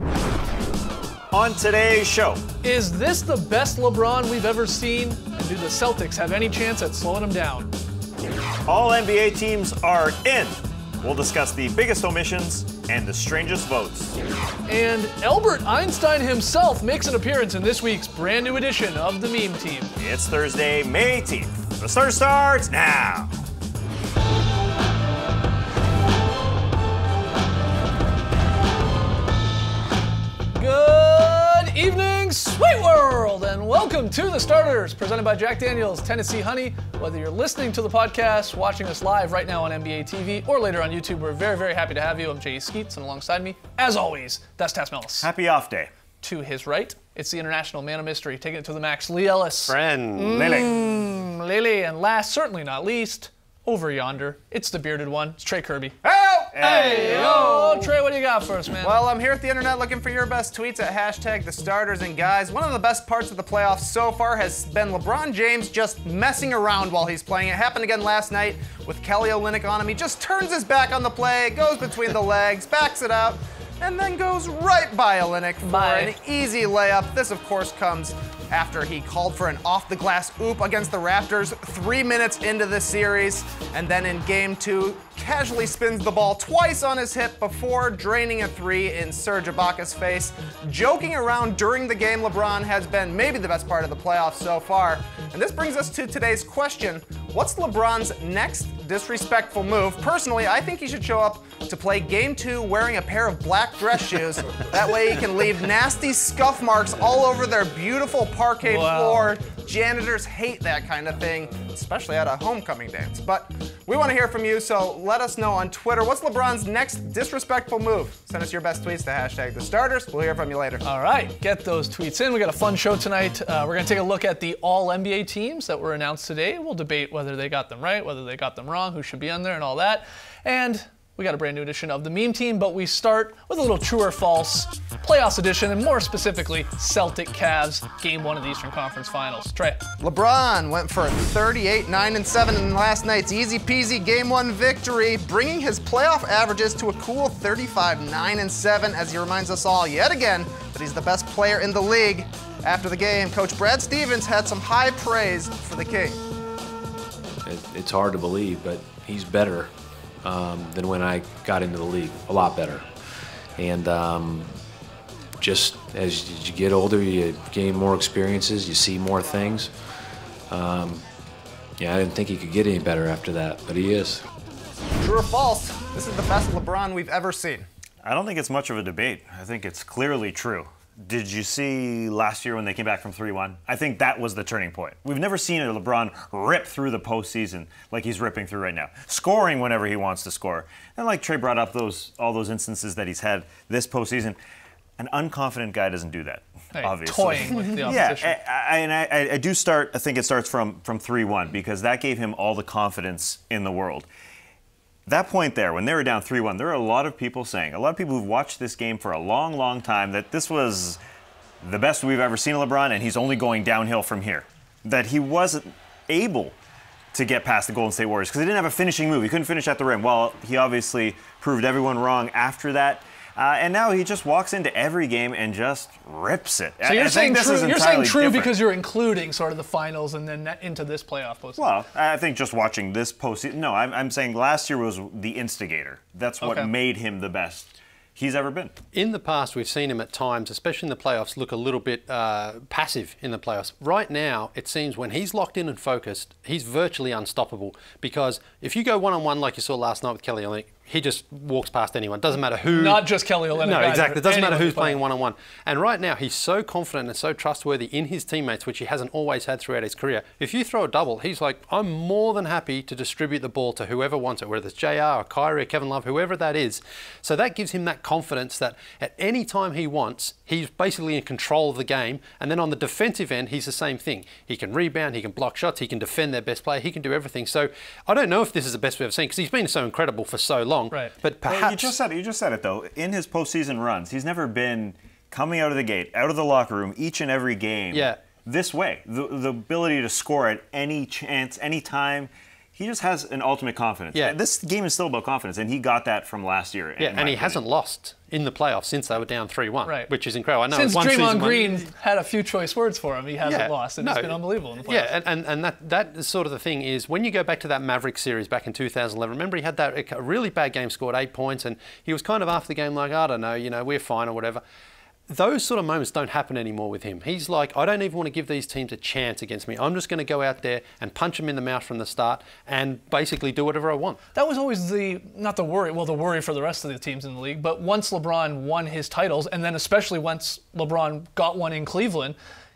On today's show, Is this the best LeBron we've ever seen? And do the Celtics have any chance at slowing him down? all NBA teams are in. We'll discuss the biggest omissions and the strangest votes. And Albert Einstein himself makes an appearance in this week's brand new edition of the Meme Team. It's Thursday, May 18th. The start starts now. Good evening, sweet world, and welcome to The Starters, presented by Jack Daniel's Tennessee Honey. Whether you're listening to the podcast, watching us live right now on NBA TV, or later on YouTube, we're very, very happy to have you. I'm Jay Skeets, and alongside me, as always, that's Tess Mellis. Happy off day. To his right, it's the international man of mystery, taking it to the max, Lee Ellis. Friend. Lily, and last, certainly not least, over yonder, it's the bearded one, it's Trey Kirby. Hey, yo, Trey, what do you got for us, man? Well, I'm here at the internet looking for your best tweets at hashtag the starters. And guys, one of the best parts of the playoffs so far has been LeBron James just messing around while he's playing. It happened again last night with Kelly Olynyk on him. He just turns his back on the play, goes between the legs, backs it out, and then goes right by Olynyk for an easy layup. This, of course, comes after he called for an off-the-glass oop against the Raptors 3 minutes into the series, and then in Game 2, casually spins the ball twice on his hip before draining a three in Serge Ibaka's face. Joking around during the game, LeBron has been maybe the best part of the playoffs so far. And this brings us to today's question. What's LeBron's next disrespectful move? Personally, I think he should show up to play Game 2 wearing a pair of black dress shoes. That way he can leave nasty scuff marks all over their beautiful parquet floor. Janitors hate that kind of thing, especially at a homecoming dance. But we want to hear from you, so let us know on Twitter. What's LeBron's next disrespectful move? Send us your best tweets to hashtag the starters. We'll hear from you later. All right, get those tweets in. We got a fun show tonight. We're going to take a look at the all NBA teams that were announced today. We'll debate whether they got them right, whether they got them wrong, who should be on there, and all that. And we got a brand new edition of the Meme Team, but we start with a little true or false playoffs edition, and more specifically, Celtic Cavs Game 1 of the Eastern Conference Finals. Trey. LeBron went for 38, 9, and 7 in last night's easy-peasy Game 1 victory, bringing his playoff averages to a cool 35, 9, and 7, as he reminds us all yet again that he's the best player in the league. After the game, Coach Brad Stevens had some high praise for the King. It's hard to believe, but he's better than when I got into the league, a lot better. And just as you get older, you gain more experiences, you see more things. Yeah, I didn't think he could get any better after that, but he is. True or false, this is the best LeBron we've ever seen. I don't think it's much of a debate. I think it's clearly true. Did you see last year when they came back from 3-1? I think that was the turning point. We've never seen a LeBron rip through the postseason like he's ripping through right now, scoring whenever he wants to score. And like Trey brought up all those instances that he's had this postseason, an unconfident guy doesn't do that, obviously. Toying with the opposition. Yeah, I think it starts from 3-1 because that gave him all the confidence in the world. That point there, when they were down 3-1, there were a lot of people who've watched this game for a long, long time, that this was the best we've ever seen of LeBron, and he's only going downhill from here. That he wasn't able to get past the Golden State Warriors because he didn't have a finishing move. He couldn't finish at the rim. Well, he obviously proved everyone wrong after that. And now he just walks into every game and just rips it. So you're saying true different. because you're including sort of the finals and then into this playoff postseason. Well, I think just watching this postseason. No, I'm saying last year was the instigator. That's what made him the best he's ever been. In the past, we've seen him at times, especially in the playoffs, look a little bit passive in the playoffs. Right now, it seems when he's locked in and focused, he's virtually unstoppable. Because if you go one-on-one like you saw last night with Kelly Olynyk, he just walks past anyone. Doesn't matter who. Not just Kelly Olynyk. No, exactly. It doesn't matter who's playing one-on-one. And right now, he's so confident and so trustworthy in his teammates, which he hasn't always had throughout his career. If you throw a double, he's like, I'm more than happy to distribute the ball to whoever wants it, whether it's JR or Kyrie or Kevin Love, whoever that is. So that gives him that confidence that at any time he wants, he's basically in control of the game. And then on the defensive end, he's the same thing. He can rebound, he can block shots, he can defend their best player, he can do everything. So I don't know if this is the best we've ever seen because he's been so incredible for so long. Right. But perhaps... Well, you just said it, though. In his postseason runs, he's never been coming out of the gate, out of the locker room, each and every game this way. The ability to score at any chance, any time. He just has an ultimate confidence. Yeah. This game is still about confidence, and he got that from last year. Yeah, and he hasn't lost in the playoffs since they were down 3-1, Right. which is incredible. I know Since one Draymond season Green had a few choice words for him, he hasn't lost, and no, it's been unbelievable in the playoffs. Yeah, and that is sort of the thing is when you go back to that Mavericks series back in 2011, remember he had that a really bad game, scored 8 points, and he was kind of after the game like, I don't know, we're fine or whatever. Those sort of moments don't happen anymore with him. He's like, I don't even want to give these teams a chance against me. I'm just going to go out there and punch them in the mouth from the start and basically do whatever I want. That was always the worry for the rest of the teams in the league. But once LeBron won his titles, and then especially once LeBron got one in Cleveland,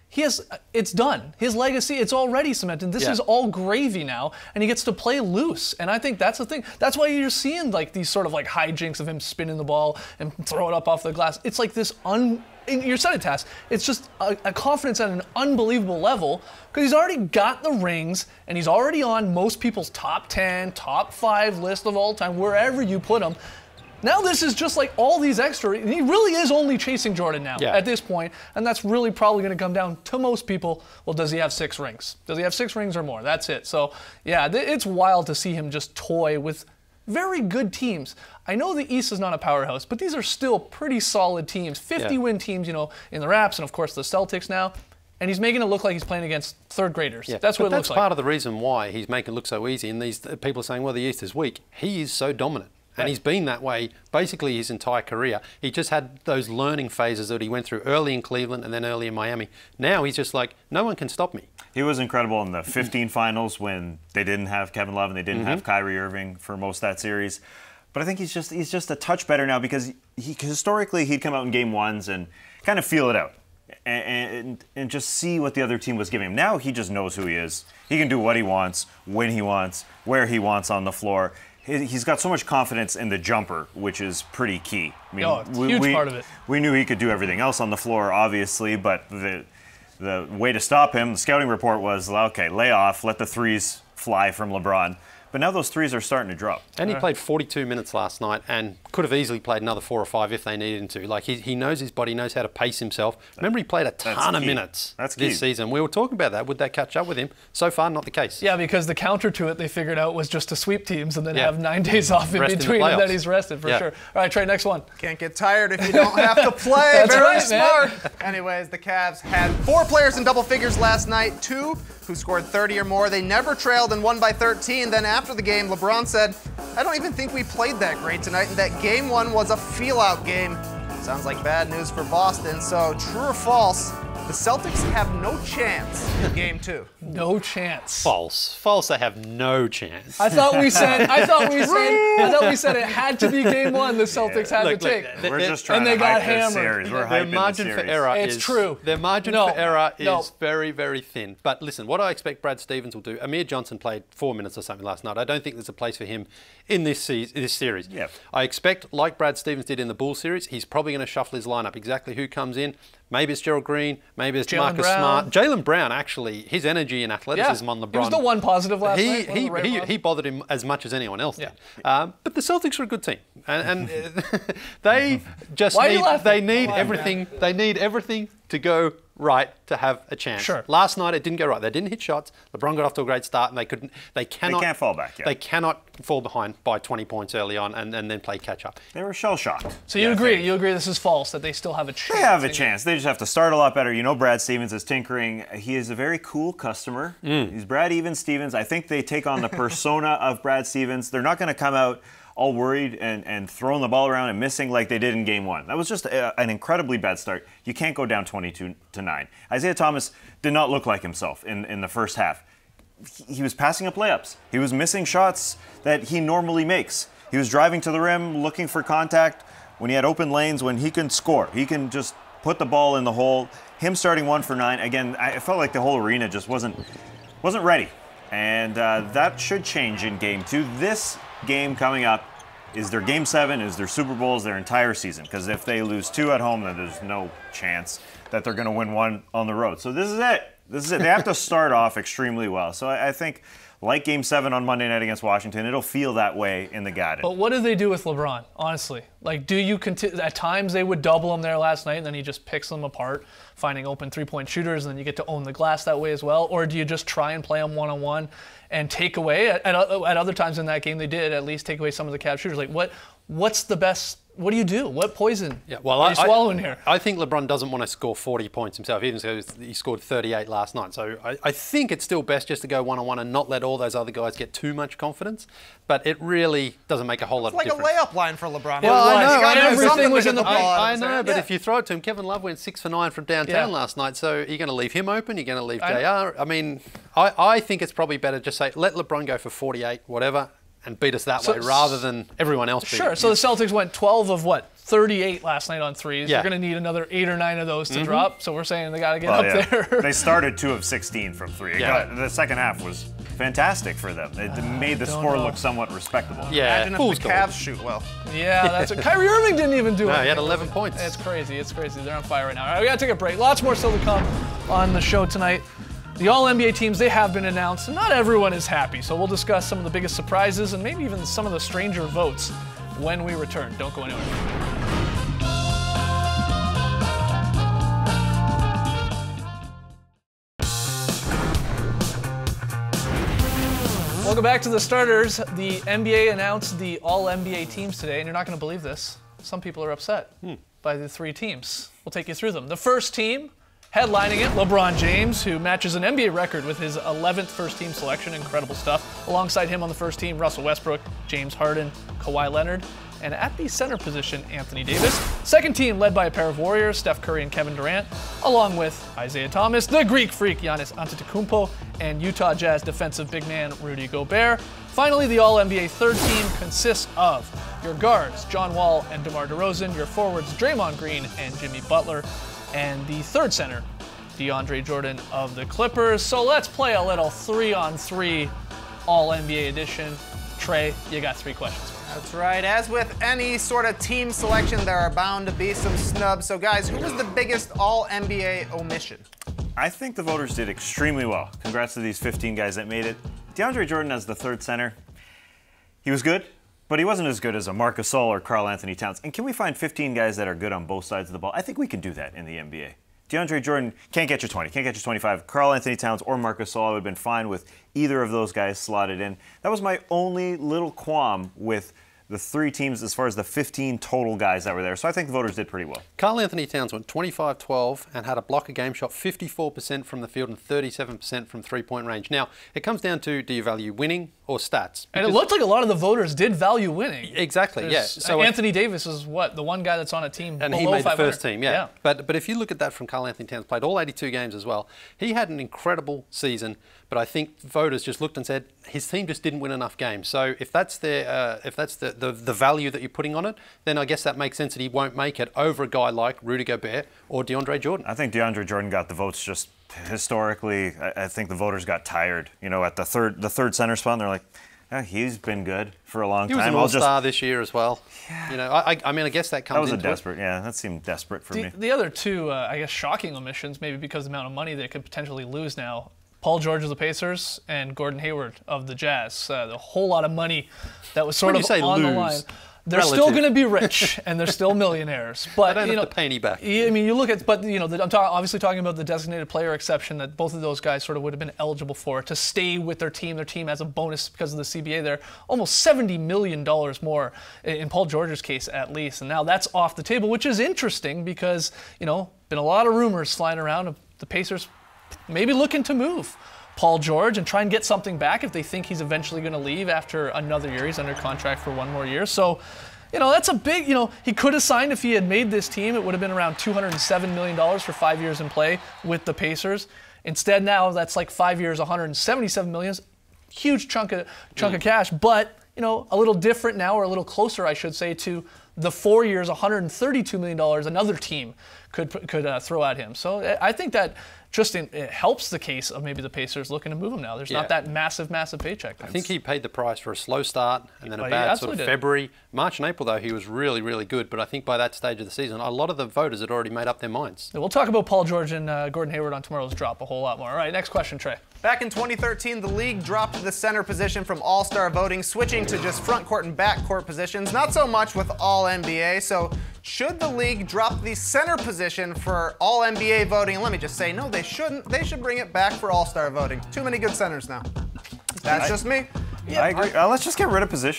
it's done. His legacy, it's already cemented. This is all gravy now, and he gets to play loose. And I think that's the thing. That's why you're seeing like these sort of like hijinks of him spinning the ball and throw it up off the glass. It's like this you said it, Tass. It's just a confidence at an unbelievable level because he's already got the rings and he's already on most people's top 10, top 5 list of all time, wherever you put him. Now this is just like all these extra. He really is only chasing Jordan now at this point, and that's really probably going to come down to most people. Well, does he have 6 rings? Does he have 6 rings or more? That's it. So yeah, it's wild to see him just toy with very good teams. I know the East is not a powerhouse, but these are still pretty solid teams. 50-win teams, in the Raps, and of course the Celtics now. And he's making it look like he's playing against third graders. Yeah. That's what it looks like. That's part of the reason why he's making it look so easy. And these people are saying, well, the East is weak. He is so dominant. And he's been that way basically his entire career. He just had those learning phases that he went through early in Cleveland and then early in Miami. Now he's just like, no one can stop me. He was incredible in the 15 finals when they didn't have Kevin Love and they didn't have Kyrie Irving for most of that series. But I think he's just a touch better now because historically he'd come out in game ones and kind of feel it out and just see what the other team was giving him. Now he just knows who he is. He can do what he wants, when he wants, where he wants on the floor. He's got so much confidence in the jumper, which is pretty key. I mean, it's a huge part of it. We knew he could do everything else on the floor, obviously, but the way to stop him, the scouting report was, okay, lay off, let the threes fly from LeBron. But now those threes are starting to drop. And he played 42 minutes last night and could have easily played another 4 or 5 if they needed him to. Like, he knows his body, knows how to pace himself. Remember, he played a ton of minutes this season. We were talking about that. Would that catch up with him? So far, not the case. Yeah, because the counter to it they figured out was just to sweep teams and then have 9 days off in between and then he's rested for sure. All right, Trey, next one. Can't get tired if you don't have to play. That's Very right, smart. Anyways, the Cavs had 4 players in double figures last night, 2 who scored 30 or more. They never trailed and won by 13. Then after the game, LeBron said, I don't even think we played that great tonight, and that game 1 was a feel-out game. Sounds like bad news for Boston. So true or false, the Celtics have no chance in game 2. No chance. False. False, they have no chance. I thought we said it had to be game 1 the Celtics had to take. We're just trying and they to got hype this hammered. series. We're Their hyping margin the for series. error It's true. Their margin for error is very, very thin. But listen, what I expect Brad Stevens will do, Amir Johnson played 4 minutes or something last night. I don't think there's a place for him in this series. Yep. I expect, like Brad Stevens did in the Bulls series, he's probably going to shuffle his lineup exactly who comes in. Maybe it's Gerald Green, maybe it's Marcus Smart. Jaylen Brown, actually, his energy and athleticism on LeBron. He was the one positive last night. He bothered him as much as anyone else did. But the Celtics are a good team. And they just need everything. They need everything to go right to have a chance. Sure. Last night it didn't go right. They didn't hit shots. LeBron got off to a great start, and they can't fall back. They cannot fall behind by 20 points early on and then play catch up. They were shell shocked. So you agree? You agree this is false, that they still have a chance? They have a chance. They just have to start a lot better. You know, Brad Stevens is tinkering. He is a very cool customer. He's Brad Stevens. I think they take on the persona of Brad Stevens. They're not going to come out all worried and throwing the ball around and missing like they did in game 1. That was just an incredibly bad start. You can't go down 22-9. Isaiah Thomas did not look like himself in the first half. He was passing up layups. He was missing shots that he normally makes. He was driving to the rim, looking for contact when he had open lanes, when he can score. He can just put the ball in the hole. Him starting 1 for 9, again, I felt like the whole arena just wasn't ready. And that should change in game 2. This game coming up is their game 7, is their Super Bowl, is their entire season. Because if they lose 2 at home, then there's no chance that they're going to win 1 on the road. So this is it. They have to start off extremely well. So I think, like game 7 on Monday night against Washington, it'll feel that way in the Garden. But what do they do with LeBron, honestly? Like, do you continue? At times they would double him there last night, and then he just picks them apart, finding open three-point shooters, and then you get to own the glass that way as well. Or do you just try and play them one-on-one and take away? At other times in that game, they did at least take away some of the Cavs shooters. Like, what's the best what do you do? What poison well, are you swallowing here? I think LeBron doesn't want to score 40 points himself, even though he scored 38 last night. So I think it's still best just to go one-on-one and not let all those other guys get too much confidence. But it really doesn't make a whole lot of difference. It's like a layup line for LeBron. Well, I know. Everything was in the I know, but if you throw it to him, Kevin Love went 6 for 9 from downtown last night. So you're going to leave him open. You're going to leave JR. I mean, I think it's probably better just say, let LeBron go for 48, whatever, and beat us that way rather than everyone else beat us. So the Celtics went 12 of 38 last night on threes. They're going to need another 8 or 9 of those to drop. So we're saying they got to get up there. They started 2 of 16 from 3. The second half was fantastic for them. It made the score look somewhat respectable. Imagine if the Cavs shoot well. Yeah, that's what Kyrie Irving didn't even do it. No, he had 11 points. It's crazy. It's crazy. They're on fire right now. All right, we got to take a break. Lots more still to come on the show tonight. The All-NBA teams, they have been announced, and not everyone is happy. So we'll discuss some of the biggest surprises and maybe even some of the stranger votes when we return. Don't go anywhere. Welcome back to the starters. The NBA announced the All-NBA teams today, and you're not going to believe this. Some people are upset by the 3 teams. We'll take you through them. The first team, headlining it, LeBron James, who matches an NBA record with his 11th first-team selection. Incredible stuff. Alongside him on the first team, Russell Westbrook, James Harden, Kawhi Leonard, and at the center position, Anthony Davis. Second team led by a pair of Warriors, Steph Curry and Kevin Durant, along with Isaiah Thomas, the Greek freak Giannis Antetokounmpo, and Utah Jazz defensive big man Rudy Gobert. Finally, the All-NBA third team consists of your guards, John Wall and DeMar DeRozan, your forwards, Draymond Green and Jimmy Butler, and the third center, DeAndre Jordan of the Clippers. So let's play a little 3-on-3 All-NBA edition. Trey, you got 3 questions. That's right. As with any sort of team selection, there are bound to be some snubs. So guys, who was the biggest All-NBA omission? I think the voters did extremely well. Congrats to these 15 guys that made it. DeAndre Jordan as the third center, he was good, but he wasn't as good as a Marc Gasol or Karl Anthony Towns. And can we find 15 guys that are good on both sides of the ball? I think we can do that in the NBA. DeAndre Jordan can't get you 20, can't get you 25. Karl Anthony Towns or Marc Gasol, I would have been fine with either of those guys slotted in. That was my only little qualm with the 3 teams as far as the 15 total guys that were there. So I think the voters did pretty well. Karl Anthony Towns went 25-12 and had a block a game shot 54% from the field and 37% from three-point range. Now, it comes down to, do you value winning or stats? And it looked like a lot of the voters did value winning. Exactly, yeah. So Anthony Davis is what, the one guy that's on a team and below he made 500. the first team, yeah. But if you look at that from Karl Anthony Towns, played all 82 games as well. He had an incredible season, but I think voters just looked and said his team just didn't win enough games. So if that's the value that you're putting on it, then I guess that makes sense that he won't make it over a guy like Rudy Gobert or DeAndre Jordan. I think DeAndre Jordan got the votes just historically. I think the voters got tired. You know, at the third center spot, and they're like, he's been good for a long time. He was an all-star this year as well. Yeah. You know, I mean, I guess that comes into it. Yeah, that seemed desperate for me. The other 2, I guess, shocking omissions, maybe because of the amount of money they could potentially lose now. Paul George of the Pacers and Gordon Hayward of the Jazz. A whole lot of money that was sort of on the line. They're still going to be rich, and they're still millionaires. But they don't have to pay any back. I mean, you look at, but you know, I'm obviously talking about the designated player exception that both of those guys sort of would have been eligible for to stay with their team. Their team has a bonus because of the CBA. They're almost $70 million more in Paul George's case, at least. And now that's off the table, which is interesting because, you know, been a lot of rumors flying around of the Pacers maybe looking to move Paul George and try and get something back if they think he's eventually going to leave after another year. He's under contract for 1 more year. So, you know, that's a big, you know, he could have signed if he had made this team. It would have been around $207 million for 5 years in play with the Pacers. Instead now that's like 5 years, $177 million. Huge chunk of cash, but, you know, a little different now, or a little closer, I should say, to the 4 years, $132 million another team could throw at him. So I think that it helps the case of maybe the Pacers looking to move him now. There's not that massive paycheck. I think he paid the price for a slow start and then a bad sort of February. March and April, though, he was really, really good. But I think by that stage of the season, a lot of the voters had already made up their minds. We'll talk about Paul George and Gordon Hayward on tomorrow's drop a whole lot more. All right, next question, Trey. Back in 2013, the league dropped the center position from all-star voting, switching to just front court and back court positions. Not so much with All-NBA. So should the league drop the center position for All-NBA voting? And let me just say, no, they shouldn't. They should bring it back for all-star voting. Too many good centers now. That's just me. Yeah, I agree. Let's just get rid of positions.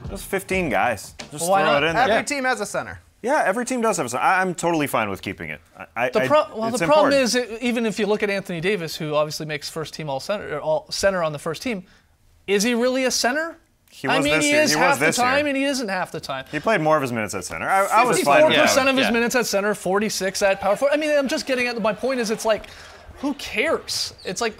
Just 15 guys. Just Why throw not? it in there. Every team has a center. Yeah, every team does have a center. I'm totally fine with keeping it. The problem is, even if you look at Anthony Davis, who obviously makes first team all center on the first team, is he really a center? He was this he year. is He half was this the time, year. and he isn't half the time. He played more of his minutes at center. I was fine with 54% of his yeah. minutes at center, 46 at power forward. I mean, I'm just getting at my point is it's like, who cares? It's like,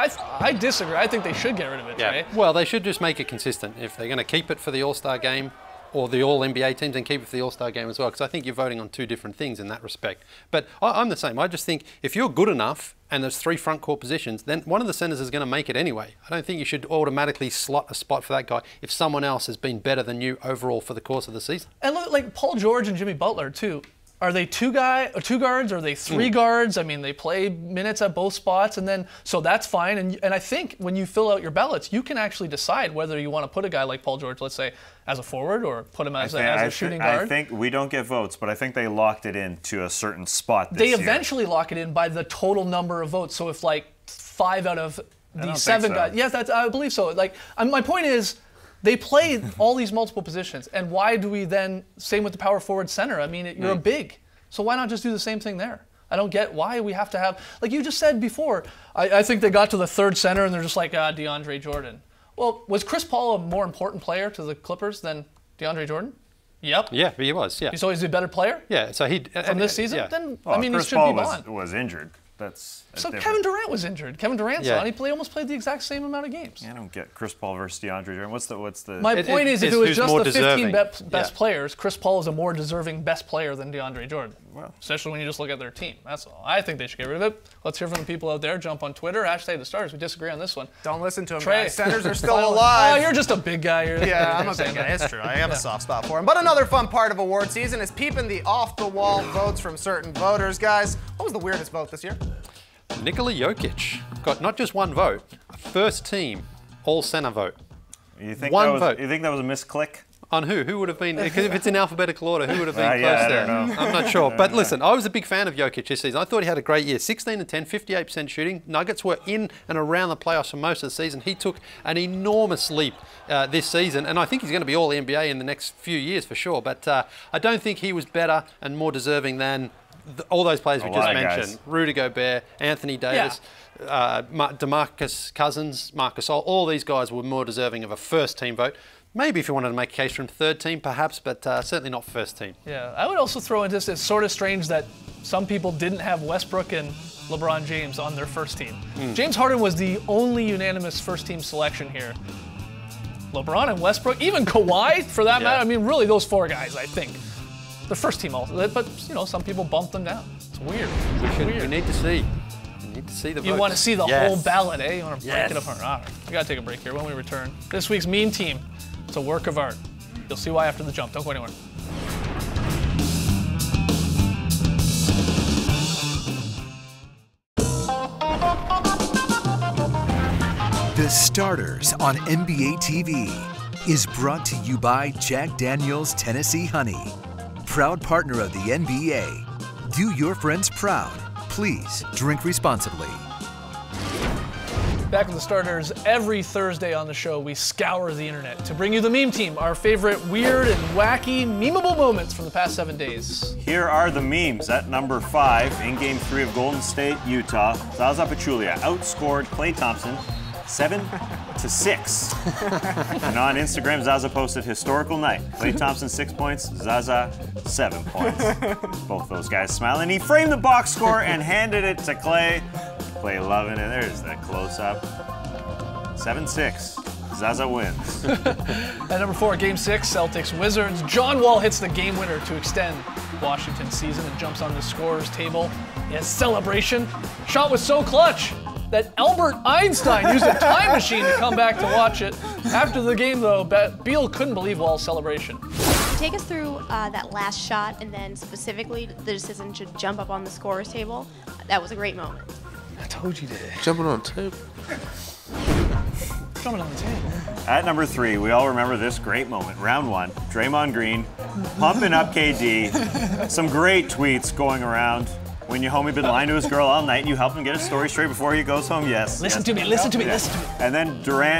I disagree. I think they should get rid of it, Yeah. Trey. Well, they should just make it consistent. If they're going to keep it for the All-Star game or the All-NBA teams, and keep it for the All-Star game as well, because I think you're voting on two different things in that respect. But I'm the same. I just think if you're good enough and there's 3 front court positions, then one of the centers is going to make it anyway. I don't think you should automatically slot a spot for that guy if someone else has been better than you overall for the course of the season. And look, like Paul George and Jimmy Butler, too. Are they two guards? Are they 3 guards? I mean, they play minutes at both spots, and then so that's fine. And I think when you fill out your ballots, you can actually decide whether you want to put a guy like Paul George, let's say, as a forward, or put him as a shooting guard. I think we don't get votes, but I think they locked it in to a certain spot this They year. eventually lock it in by the total number of votes. So if like 5 out of the don't 7 think so. guys, yes, I believe so. Like my point is, they play all these multiple positions, and why do we then? Same with the power forward center. I mean, you're a big, so why not just do the same thing there? I don't get why we have to have, like you just said before. I think they got to the third center and they're just like DeAndre Jordan. Well, was Chris Paul a more important player to the Clippers than DeAndre Jordan? Yep. Yeah, he was. Yeah. He's always a better player. Yeah. So he From this season, yeah. then Well, I mean, Chris he should Paul be gone. was injured. That's So different. Kevin Durant was injured. Kevin Durant's Yeah. on. He almost played the exact same amount of games. I don't get Chris Paul versus DeAndre Jordan. What's the? My point is, if it was who's just more the 15 deserving. best players, Chris Paul is a more deserving best player than DeAndre Jordan. Well. Especially when you just look at their team. That's all. I think they should get rid of it. Let's hear from the people out there. Jump on Twitter. #the Stars. We disagree on this one. Don't listen to him, Trey. guys. Centers are still Oh, alive. you're just a big guy. Yeah, I'm a big guy. It's true. I have a soft spot for him. But another fun part of award season is peeping the off-the-wall votes from certain voters. Guys, what was the weirdest vote this year? Nikola Jokic got not just one vote, a first team all center vote. You think One that was, vote. You think that was a misclick? On who? Who would have been? Because if it's in alphabetical order, who would have been close yeah, I there? don't know. I'm not sure. But listen, I was a big fan of Jokic this season. I thought he had a great year. 16 and 10, 58% shooting. Nuggets were in and around the playoffs for most of the season. He took an enormous leap this season, and I think he's going to be all NBA in the next few years for sure. But I don't think he was better and more deserving than all those players we A just lot of mentioned. guys. Rudy Gobert, Anthony Davis. DeMarcus Cousins, Marcus All, all these guys were more deserving of a first team vote. Maybe if you wanted to make a case from third team, perhaps, but certainly not first team. Yeah, I would also throw in this. It's sort of strange that some people didn't have Westbrook and LeBron James on their first team. James Harden was the only unanimous first team selection here. LeBron and Westbrook, even Kawhi for that matter. I mean, really those 4 guys, I think. The first team also, but you know, some people bumped them down. It's weird. We need to see. We need to see the votes. You want to see the Yes. whole ballot, eh? You want to break Yes. it apart. All right, we got to take a break here. When we return, this week's Meme Team. It's a work of art. You'll see why after the jump. Don't go anywhere. The Starters on NBA TV is brought to you by Jack Daniel's Tennessee Honey, proud partner of the NBA. Do your friends proud. Please drink responsibly. Back with the Starters. Every Thursday on the show, we scour the internet to bring you the Meme Team, our favorite weird and wacky, memeable moments from the past 7 days. Here are the memes. At number 5, in Game 3 of Golden State, Utah, Zaza Pachulia outscored Klay Thompson 7-6. And on Instagram, Zaza posted historical night. Klay Thompson 6 points, Zaza 7 points. Both those guys smiling. He framed the box score and handed it to Klay. Klay loving it. There's that close-up. 7-6. Zaza wins. At number 4, Game 6, Celtics Wizards. John Wall hits the game winner to extend Washington's season and jumps on the scorer's table. His celebration. Shot was so clutch that Albert Einstein used a time machine to come back to watch it. After the game, though, Beal couldn't believe Wall's celebration. Take us through that last shot and then specifically the decision to jump up on the scorer's table. That was a great moment. Jumping on tape. Jumping on the table. At number 3, we all remember this great moment. Round 1, Draymond Green pumping up KD. Some great tweets going around. When your homie been lying to his girl all night and you help him get his story straight before he goes home, yes. Listen to me, listen to me, listen to me. And then Durant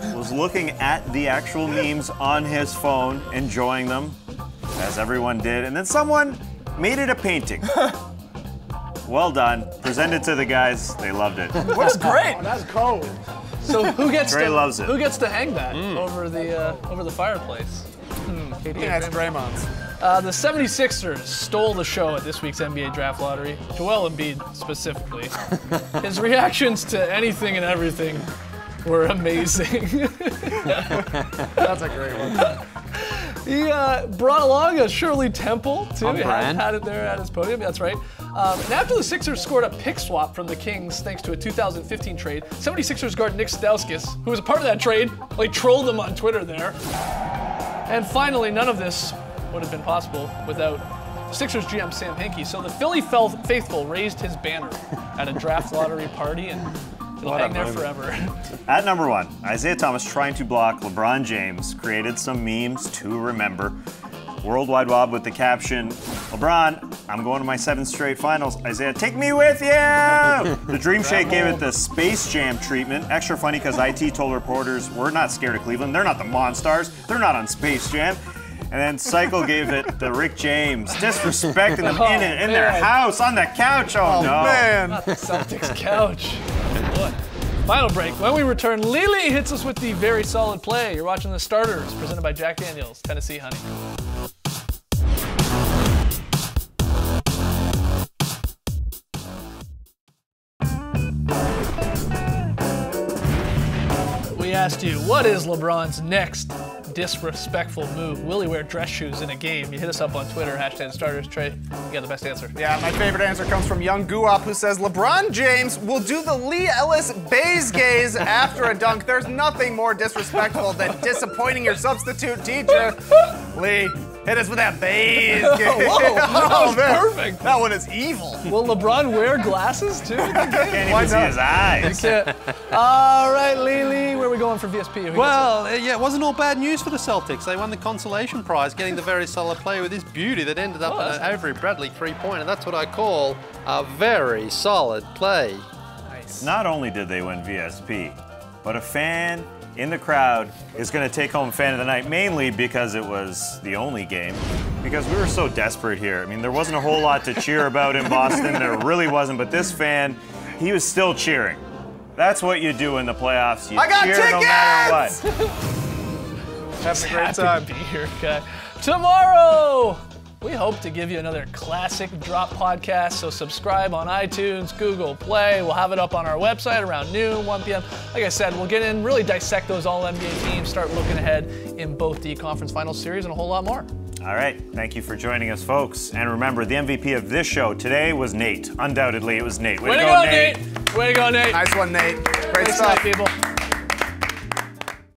was looking at the actual memes on his phone, enjoying them, as everyone did, and then someone made it a painting. Well done. Presented to the guys. They loved it. Looks great. That's cold. So who gets Trey to loves it. Who gets to hang that over the fireplace? I think that's Draymond's. The 76ers stole the show at this week's NBA Draft Lottery. Joel Embiid specifically. His reactions to anything and everything were amazing. That's a great one. He brought along a Shirley Temple, too. On He brand. had it there at his podium, that's right. And after the Sixers scored a pick swap from the Kings thanks to a 2015 trade, 76ers guard Nick Stauskas, who was a part of that trade, trolled them on Twitter there. And finally, none of this would have been possible without Sixers GM Sam Hinkie. So the Philly faithful raised his banner at a draft lottery party, and it'll hang there forever. At number 1, Isaiah Thomas trying to block LeBron James created some memes to remember. World Wide Web with the caption, "LeBron, I'm going to my 7th straight finals. Isaiah, take me with you!" The Dream Shake gave it the Space Jam treatment. Extra funny because IT told reporters, "We're not scared of Cleveland. They're not the Monstars. They're not on Space Jam." And then Cycle gave it the Rick James, disrespecting them in their house, on the couch. Oh no. Man. Not the Celtics couch. Boy. Final break. When we return, Lily hits us with the very solid play. You're watching The Starters, presented by Jack Daniels, Tennessee Honey. We asked you, what is LeBron's next disrespectful move? Will he wear dress shoes in a game? You hit us up on Twitter, #Starters. Trey, you got the best answer. Yeah, my favorite answer comes from Young Guap, who says LeBron James will do the Lee Ellis Bays gaze after a dunk. There's nothing more disrespectful than disappointing your substitute teacher. Lee, hit us with that Bays gaze. Whoa, that was man. perfect. That one is evil. Will LeBron wear glasses too? Can't even see his eyes. All right, Lily, where are we going for VSP? Who gets Well, yeah, it wasn't all bad news for the Celtics. They won the consolation prize, getting the very solid play with this beauty that ended up in an Avery Bradley three-pointer. That's what I call a very solid play. Not only did they win VSP, but a fan in the crowd is going to take home fan of the night, mainly because it was the only game, because we were so desperate here. I mean, there wasn't a whole lot to cheer about in Boston. There really wasn't, but this fan, he was still cheering. That's what you do in the playoffs. You I got cheer tickets! no matter what. Having a great Happy time. to be here, guy. Tomorrow, we hope to give you another classic drop podcast, so subscribe on iTunes, Google Play. We'll have it up on our website around noon, 1 p.m. Like I said, we'll get in, really dissect those All-NBA teams, start looking ahead in both the conference finals series and a whole lot more. All right, thank you for joining us, folks. And remember, the MVP of this show today was Nate. Undoubtedly, it was Nate. Way to go, Nate! Way to go, Nate! Nice one, Nate. Great Thanks, stuff. people.